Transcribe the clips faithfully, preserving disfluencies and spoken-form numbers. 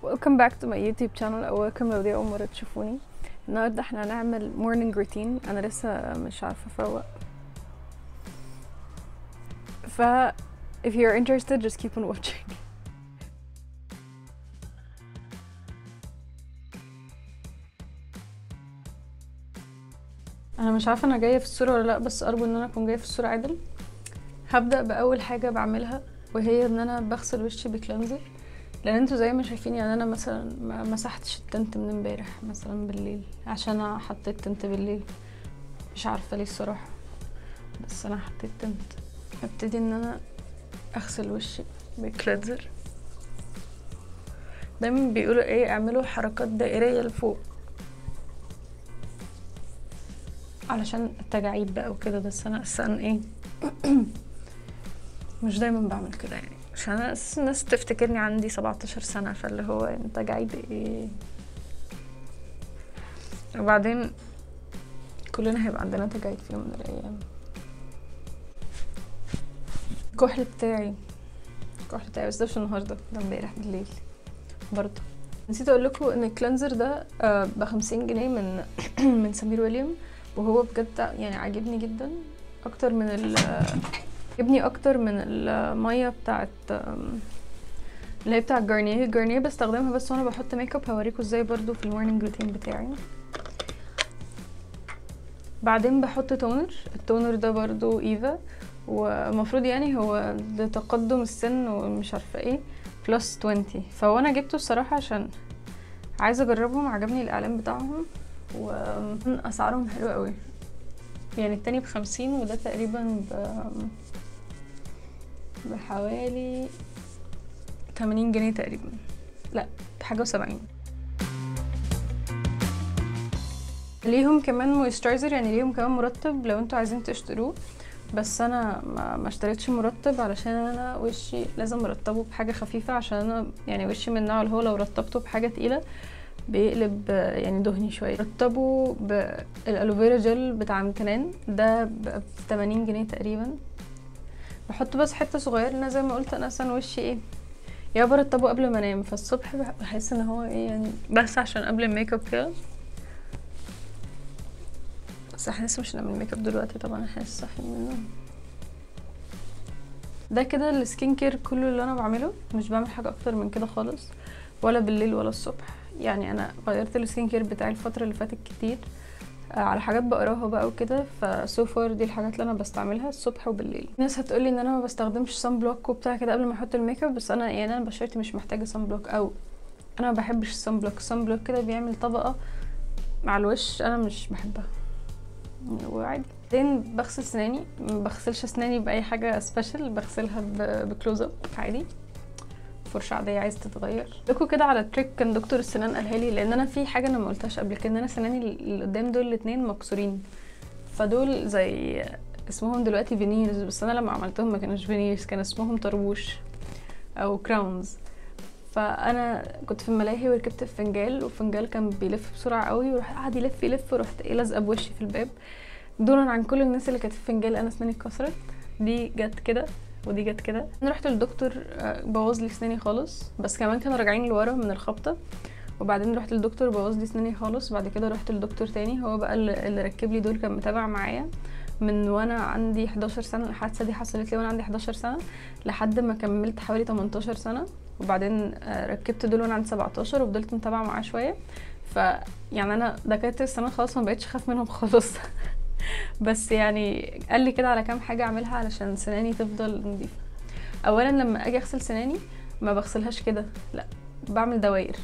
Welcome back to my YouTube channel او welcome لو دي اول مرة تشوفوني. النهاردة احنا هنعمل morning routine. انا لسه مش عارفة افوق، ف if you're interested just keep on watching. انا مش عارفة انا جاية في الصورة ولا لا، بس ارجو ان انا اكون جاية في الصورة عدل. هبدأ باول حاجة بعملها وهي ان انا بغسل وشي بكلينزر، لان انتوا زي ما شايفين يعني انا مثلا ما مسحتش التنت من امبارح مثلا بالليل عشان انا حطيت تنت بالليل، مش عارفه ليه الصراحه، بس انا حطيت تنت. ابتدي ان انا اغسل وشي بكلينزر. دايما بيقولوا ايه، اعملوا حركات دائريه لفوق علشان التجاعيد بقى وكده، بس انا اصلا ايه مش دايما بعمل كده يعني، عشان انا اساس الناس تفتكرني عندي سبعتاشر سنه، فاللي هو انت تجاعيد ايه. وبعدين كلنا هيبقى عندنا تجاعيد في يوم من الايام. الكحل بتاعي الكحل بتاعي بس ده مش النهارده، ده امبارح بالليل برضه. نسيت اقول لكم ان الكلينزر ده ب خمسين جنيه من من سمير ويليام، وهو بجد يعني عاجبني جدا اكتر من ال عاجبني اكتر من الميه بتاعت اللي هي بتاع جارنيه. جارنيه بستخدمها بس وانا بحط ميك اب، هوريكم ازاي برضو في المورنينج روتين بتاعي. بعدين بحط تونر، التونر ده برضو ايفا، ومفروض يعني هو لتقدم السن ومش عارفه ايه بلس عشرين، فهو انا جبته الصراحه عشان عايزه اجربهم، عجبني الاعلان بتاعهم واسعارهم حلوه قوي. يعني التاني بخمسين وده تقريبا ب بحوالي تمانين جنيه تقريبا، لا بحاجه وسبعين. ليهم كمان مويسترايزر، يعني ليهم كمان مرطب لو انتوا عايزين تشتروه، بس انا ما, ما اشتريتش مرطب علشان انا وشي لازم ارطبه بحاجه خفيفه، عشان انا يعني وشي من النوع اللي هو لو رطبته بحاجه تقيله بيقلب يعني دهني شويه. رطبه بالالوفيرا جل بتاع امتنان، ده ب تمانين جنيه تقريبا. بحط بس حته صغيره، لان زي ما قلت انا اصلا وشي ايه يا برطبه قبل ما انام، فالصبح بحس ان هو ايه يعني بس عشان قبل الميك اب كده. بس احنا لسه مش هنعمل ميك اب دلوقتي طبعا، احنا لسه صاحيين من النوم. ده كده السكين كير كله اللي انا بعمله، مش بعمل حاجه اكتر من كده خالص، ولا بالليل ولا الصبح. يعني انا غيرت السكين كير بتاعي الفتره اللي فاتت كتير على حاجات بقراها بقى وكده، فسو فار دي الحاجات اللي انا بستعملها الصبح وبالليل. الناس هتقولي ان انا ما بستخدمش صن بلوك وبتاع كده قبل ما احط الميك اب، بس انا يعني انا بشرتي مش محتاجه صن بلوك، او انا ما بحبش الصن بلوك. الصن بلوك كده بيعمل طبقه مع الوش انا مش بحبها وعادي. بعدين بغسل سناني، ما بغسلش اسناني باي حاجه سبيشال، بغسلها بكلوز اب عادي، فرشه عاديه عايز تتغير. لكم كده على تريك كان دكتور السنان قالها لي، لان انا في حاجه انا ما قلتهاش قبل كده، ان انا سناني اللي قدام دول الاثنين مكسورين، فدول زي اسمهم دلوقتي فينيرز، بس انا لما عملتهم ما كانوش فينيرز، كان اسمهم طربوش او كراونز. فانا كنت في الملاهي وركبت في فنجال، والفنجال كان بيلف بسرعه قوي، وراح قعد يلف يلف، ورحت ايه لازقه بوشي في الباب. دونا عن كل الناس اللي كانت في فنجال انا اسناني اتكسرت، دي جت كده ودي جت كده. انا رحت للدكتور بوظ لي اسناني خالص، بس كمان كانوا راجعين لورا من الخبطه، وبعدين رحت للدكتور بوظ لي اسناني خالص. بعد كده رحت لدكتور تاني، هو بقى اللي ركب لي دول، كان متابع معايا من وانا عندي حداشر سنه. الحادثه دي حصلت لي وانا عندي حداشر سنه لحد ما كملت حوالي تمنتاشر سنه، وبعدين ركبت دول وانا عندي سبعتاشر وفضلت متابعه معاه شويه. ف يعني انا دكاتره السنه خلاص ما بقتش اخاف منهم خالص بس يعني قال لي كده على كام حاجه اعملها علشان سناني تفضل نظيفه. اولا لما اجي اغسل سناني ما بغسلهاش كده، لا بعمل دواير.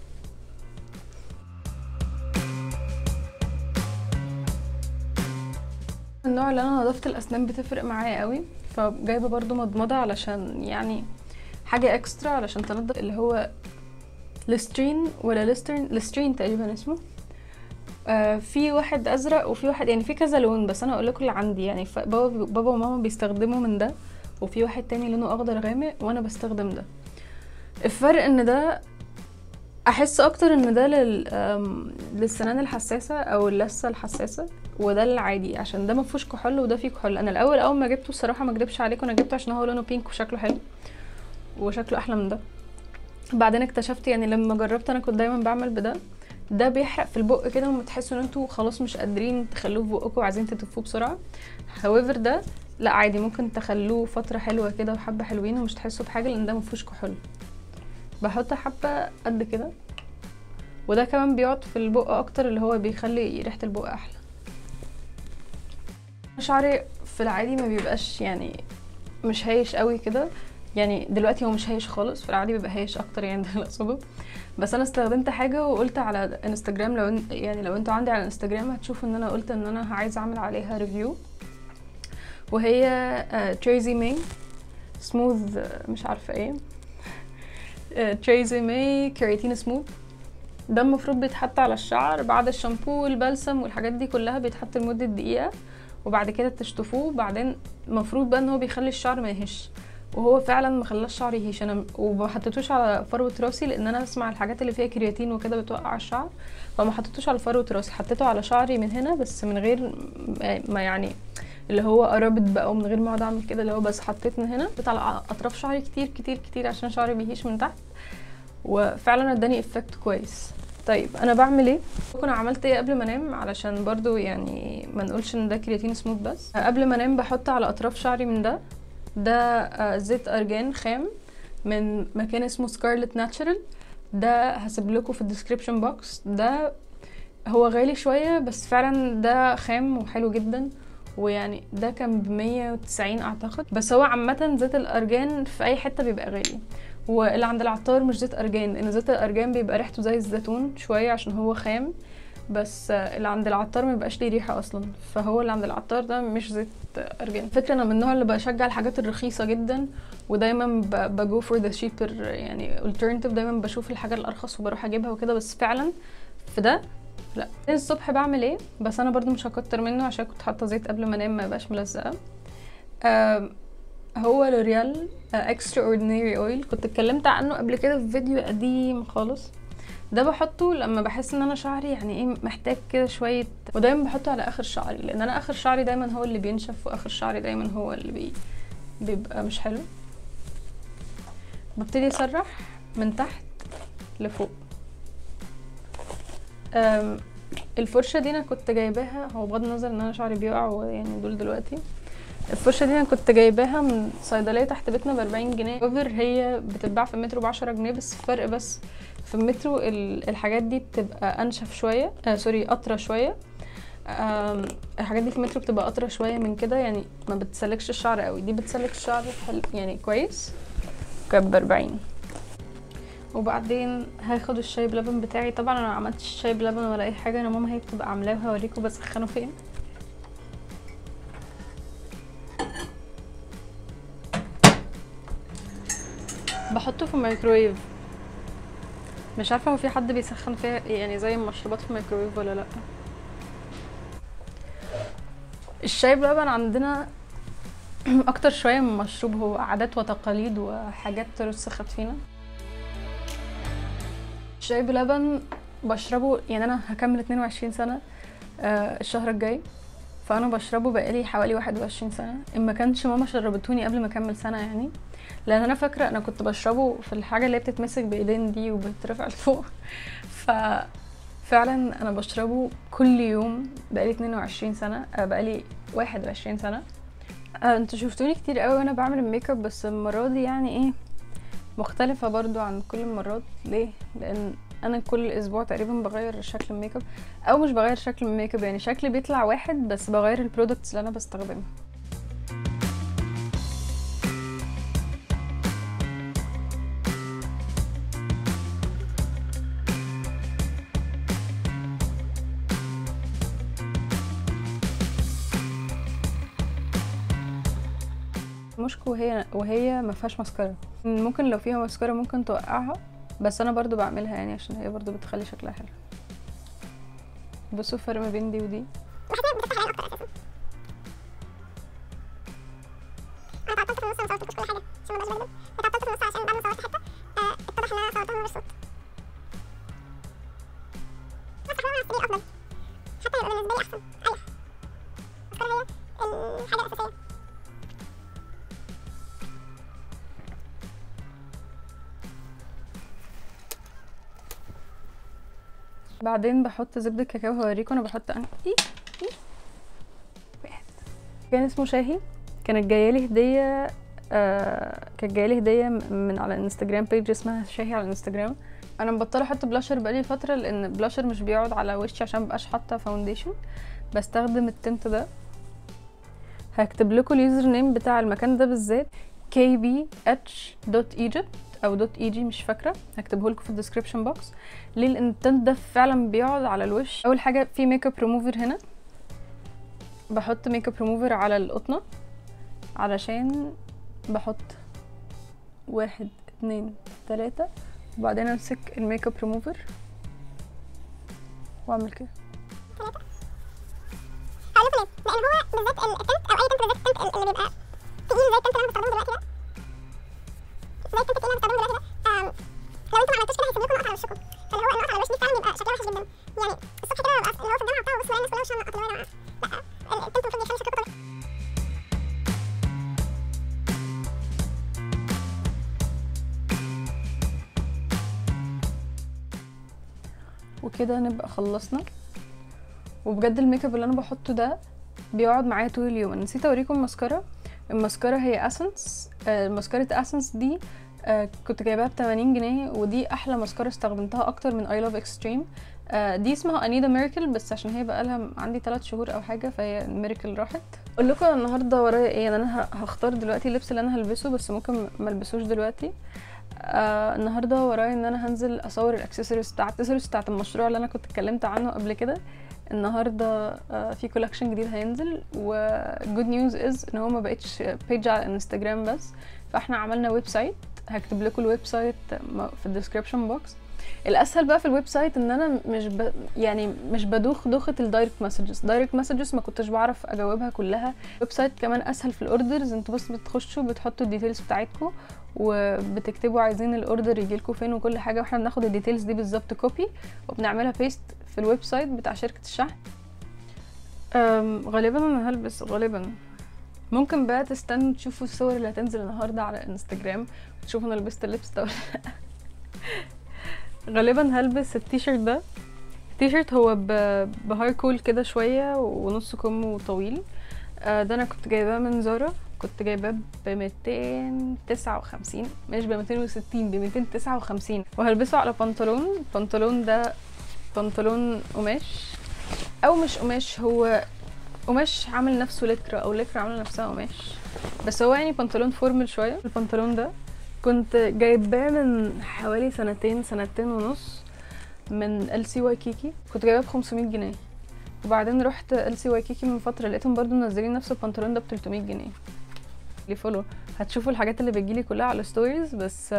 النوع اللي انا نظافه الاسنان بتفرق معايا قوي، فجايبه برضو مضمضه علشان يعني حاجه اكسترا علشان تنضف، اللي هو ليسترين ولا ليسترين ليسترين تقريبا اسمه. آه في واحد ازرق وفي واحد يعني في كذا لون، بس انا اقول لكم اللي عندي. يعني بابا بابا وماما بيستخدموا من ده، وفي واحد تاني لونه اخضر غامق وانا بستخدم ده. الفرق ان ده احس اكتر ان ده لل للسنان الحساسه او اللثه الحساسه، وده العادي عشان ده ما فيهوش كحول وده فيه كحول. انا الاول اول ما جبته الصراحه ما اكدبش عليكم، انا جبته عشان هو لونه بينك وشكله حلو وشكله احلى من ده، بعدين اكتشفت يعني لما جربت، انا كنت دايما بعمل بده، ده بيحرق في البق كده وما تحسوا ان انتوا خلاص مش قادرين تخلوه في بقكم وعايزين تتفوه بسرعه. however ده لا عادي، ممكن تخلوه فتره حلوه كده وحبه حلوين ومش تحسوا بحاجه لان ده مفيهوش كحول. بحط حبه قد كده، وده كمان بيقعد في البق اكتر، اللي هو بيخلي ريحه البق احلى. شعري في العادي ما بيبقاش يعني مش هايش قوي كده، يعني دلوقتي هو مش هايش خالص، في العادي بيبقى هايش اكتر يعني ده السبب. بس انا استخدمت حاجه وقلت على انستجرام، لو ان يعني لو انتوا عندي على انستجرام هتشوفوا ان انا قلت ان انا عايزه اعمل عليها ريفيو، وهي تريزي ماي سموث مش عارفه ايه تريزي ماي كيراتين سموث. ده المفروض بيتحط على الشعر بعد الشامبو والبلسم والحاجات دي كلها، بيتحط لمده دقيقه وبعد كده تشطفوه. بعدين المفروض بقى ان هو بيخلي الشعر ما يهش، وهو فعلا ما خلاش شعري يهيش. انا وما حطيتوش على فروه راسي لان انا بسمع الحاجات اللي فيها كرياتين وكده بتوقع الشعر، فما حطيتوش على فروه راسي، حطيته على شعري من هنا بس من غير ما يعني اللي هو قربت بقى، ومن غير ما اقعد اعمل كده، اللي هو بس حطيت من هنا، حطيت على اطراف شعري كتير كتير كتير عشان شعري بيهيش من تحت، وفعلا اداني افكت كويس. طيب انا بعمل ايه؟ كنت عملت ايه قبل ما انام علشان برضو يعني ما نقولش ان ده كرياتين سموث بس. قبل ما انام بحط على اطراف شعري من ده ده زيت ارجان خام من مكان اسمه سكارلت ناتشرال، ده هسيب لكم في الديسكريبشن بوكس. ده هو غالي شويه بس فعلا ده خام وحلو جدا، ويعني ده كان بمية وتسعين اعتقد. بس هو عامه زيت الارجان في اي حته بيبقى غالي، واللي عند العطار مش زيت ارجان، لان زيت الارجان بيبقى ريحته زي الزيتون شويه عشان هو خام، بس اللي عند العطار ما بيبقاش ليه ريحه اصلا، فهو اللي عند العطار ده مش زيت ارجان. فكره انا من النوع اللي بشجع الحاجات الرخيصه جدا، ودايما بجو فور ذا شيبر يعني alternative، دايما بشوف الحاجه الارخص وبروح اجيبها وكده. بس فعلا في ده لا. الصبح بعمل ايه؟ بس انا برضو مش هكتر منه عشان كنت حاطه زيت قبل ما انام ما يبقاش ملزقه. هو لوريال اكسترا اوردينري اويل، كنت اتكلمت عنه قبل كده في فيديو قديم خالص. ده بحطه لما بحس ان انا شعري يعني ايه محتاج كده شويه، ودايما بحطه على اخر شعري لان انا اخر شعري دايما هو اللي بينشف، واخر شعري دايما هو اللي بي بيبقى مش حلو. ببتدي اسرح من تحت لفوق. الفرشه دي انا كنت جايباها، هو بغض النظر ان انا شعري بيقع يعني دول دلوقتي، الفرشه دي انا كنت جايباها من صيدليه تحت بيتنا ب أربعين جنيه. اوفر هي بتتباع في المترو ب عشرة جنيه، بس الفرق بس في المترو الحاجات دي بتبقى انشف شويه، آه سوري اطرى شويه. آه الحاجات دي في المترو بتبقى اطرى شويه من كده، يعني ما بتسلكش الشعر قوي، دي بتسلك الشعر حلو يعني كويس. كانت ب أربعين. وبعدين هاخد الشاي بلبن بتاعي. طبعا انا ما عملتش الشاي بلبن ولا اي حاجه، انا ماما هي بتبقى عاملاه وهوريكم بسخنه فين. بحطه في الميكرويف، مش عارفه هو في حد بيسخن فيها يعني زي المشروبات في الميكرويف ولا لا. الشاي بلبن عندنا اكتر شويه من مشروب، هو عادات وتقاليد وحاجات رسخت فينا. الشاي بلبن بشربه يعني انا هكمل اتنين وعشرين سنه آه الشهر الجاي، فانا بشربه بقالي حوالي واحد وعشرين سنه، ان ما كانتش ماما شربتوني قبل ما اكمل سنه يعني، لان انا فاكره انا كنت بشربه في الحاجه اللي بتتمسك بايدين دي وبترفع لفوق. ففعلا انا بشربه كل يوم بقالي اتنين وعشرين سنه، بقالي واحد وعشرين سنه. انتوا شفتوني كتير قوي وانا بعمل الميك اب، بس المره دي يعني ايه مختلفه برضو عن كل المرات. ليه؟ لان انا كل اسبوع تقريبا بغير شكل الميك اب، او مش بغير شكل الميك اب يعني شكلي بيطلع واحد بس بغير البرودكتس اللي انا بستخدمها. مشكو وهي وهي ما فيهاش ماسكارا، ممكن لو فيها ماسكارا ممكن توقعها، بس انا برضو بعملها يعني عشان هي برضو بتخلي شكلها حلو. بصوا الفرق ما بين دي ودي. بعدين بحط زبده كاكاو. هوريكم انا بحط انا إيه؟ إيه؟ واحد. كان اسمه شاهي، كانت جايالي هديه آه كانت جايالي هديه من على انستجرام بيج اسمها شاهي على الانستجرام. انا مبطله احط بلاشر بقالي فتره لان بلاشر مش بيقعد على وشي عشان مبقاش حاطه فاونديشن. بستخدم التنت ده. هكتب لكم اليوزر نيم بتاع المكان ده بالذات كي بي اتش دوت ايجيبت او دوت اي جي، مش فاكره، هكتبه لكم في الديسكربشن بوكس. ليه؟ لان التنت ده فعلا بيقعد على الوش. اول حاجه في ميك اب ريموفر هنا، بحط ميك اب ريموفر على القطنه علشان بحط واحد اتنين تلاته وبعدين امسك الميك اب ريموفر واعمل كده. هقول لكم ليه؟ لان هو بالذات التنت او اي تنت بالذات التنت اللي بيبقى تقيل زي التنت اللي انا بستخدمه دلوقتي ده، زي التنت التقيل اللي انا بستخدمه دلوقتي ده، آم، لو انتوا ما عملتوش كده هيسيب لكم نقط على وشكم. فاللي هو النقط على الوش دي فعلا بيبقى شكلها وحش جدا. يعني الصبح كده ببقى اللي هو في الجامعه بتاع بص الناس كلها وشها منقط، اللي هو لا التنت المفروض يخلي شكلكم طبيعي. وكده نبقى خلصنا. وبجد الميك اب اللي انا بحطه ده بيقعد معايا طول اليوم. انا نسيت اوريكم الماسكارا. الماسكارا هي اسنس، آه ماسكارة اسنس دي آه كنت جايباها ب تمانين جنيه، ودي احلى ماسكارا استخدمتها اكتر من اي لاف اكستريم. آه دي اسمها انيدا ميراكل، بس عشان هي بقالها عندي ثلاث شهور او حاجه فهي ميراكل راحت. اقول لكم النهارده ورايا ايه. يعني انا هختار دلوقتي اللبس اللي انا هلبسه، بس ممكن ما البسوش دلوقتي. آه النهارده ورايا ان انا هنزل اصور الاكسسوارز بتاعت الاكسسوارز بتاعت المشروع اللي انا كنت اتكلمت عنه قبل كده. النهارده آه في كولكشن جديد هينزل، وجود نيوز از ان هو ما بقتش بيج على انستجرام بس، فاحنا عملنا ويب سايت. هكتب لكم الويب سايت في الديسكربشن بوكس. الاسهل بقى في الويب سايت ان انا مش ب... يعني مش بدوخ دوخه الدايركت مسجز. دايركت مسجز ما كنتش بعرف اجاوبها كلها. الويب سايت كمان اسهل في الاوردرز. انتوا بس بتخشوا بتحطوا الديتيلز بتاعتكم وبتكتبوا عايزين الاوردر يجيلكم فين وكل حاجه، واحنا بناخد الديتيلز دي بالظبط كوبي وبنعملها بيست في الويب سايت بتاع شركه الشحن. غالبا انا هلبس، غالبا ممكن بقى تستنوا تشوفوا الصور اللي هتنزل النهارده على انستجرام وتشوفوا انا لبست اللبس ده ولا لا. غالبا هلبس التيشيرت ده. التيشيرت هو بهاي كول كده شويه ونص كم طويل. آه ده انا كنت جايباه من زارا، كنت جايباه ب ميتين وتسعة وخمسين، مش ب ميتين وستين، ب ميتين وتسعة وخمسين. وهلبسه على بنطلون. البنطلون ده بنطلون قماش او مش قماش، هو قماش عامل نفسه لكرة او لكرة عامله نفسها قماش، بس هو يعني بنطلون فورمال شويه. البنطلون ده كنت جايباه من حوالي سنتين سنتين ونص من ال سي وايكيكي، كنت جايباه ب خمسمية جنيه. وبعدين رحت ال سي وايكيكي من فتره لقيتهم برضو منزلين نفس البنطلون ده ب تلتمية جنيه. لي فولو هتشوفوا الحاجات اللي بتجيلي كلها على ستوريز، بس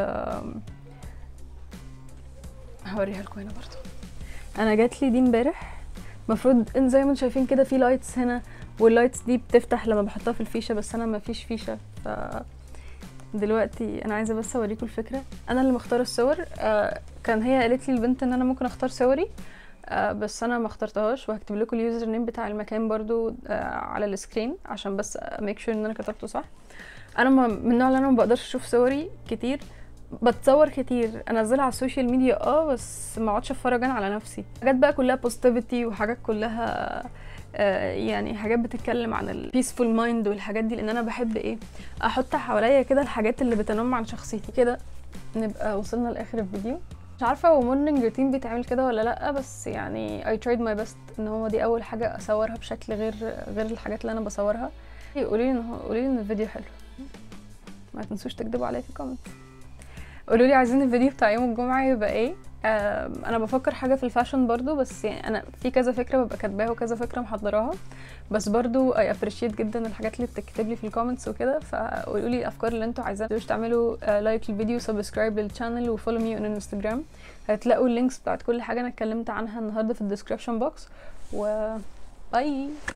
هوريها لكم هنا برضو. انا جات لي دي امبارح. المفروض ان زي ما انتم شايفين كده في لايتس هنا، واللايتس دي بتفتح لما بحطها في الفيشه، بس انا ما فيش فيشه. ف دلوقتي انا عايزه بس اوريكم الفكره. انا اللي مختاره الصور. آه كان هي قالت لي البنت ان انا ممكن اختار صوري، آه بس انا ما اخترتهاش. وهكتب لكم اليوزر نيم بتاع المكان برضو آه على السكرين عشان بس ميك شور ان انا كتبته صح. انا من النوع اللي انا ما بقدرش اشوف صوري كتير، بتصور كتير انزلها على السوشيال ميديا اه بس ما اقعدش اتفرج انا على نفسي. حاجات بقى كلها بوزيتيفيتي وحاجات كلها آه يعني حاجات بتتكلم عن البيسفول مايند والحاجات دي، لان انا بحب ايه احط حواليا كده الحاجات اللي بتنم عن شخصيتي. كده نبقى وصلنا لاخر الفيديو. مش عارفه هو مورنينج روتين بيتعمل كده ولا لا، بس يعني I tried my best ان هو دي اول حاجه اصورها بشكل غير غير الحاجات اللي انا بصورها. قولي لي ان قولي لي ان الفيديو حلو، ما تنسوش تكتبوا عليا في الكومنت. قولوا لي عايزين الفيديو بتاع يوم الجمعه يبقى ايه. انا بفكر حاجه في الفاشن برضو، بس يعني انا في كذا فكره ببقى كاتباها وكذا فكره محضراها، بس برضو اي ابريشيت جدا الحاجات اللي بتكتب لي في الكومنتس وكده. فقولوا لي الافكار اللي انتوا عايزين. مش تعملوا لايك للفيديو، سبسكرايب للشانل، وفولو مي اون انستجرام. هتلاقوا اللينكس بتاعت كل حاجه انا اتكلمت عنها النهارده في الديسكربشن بوكس. و باي.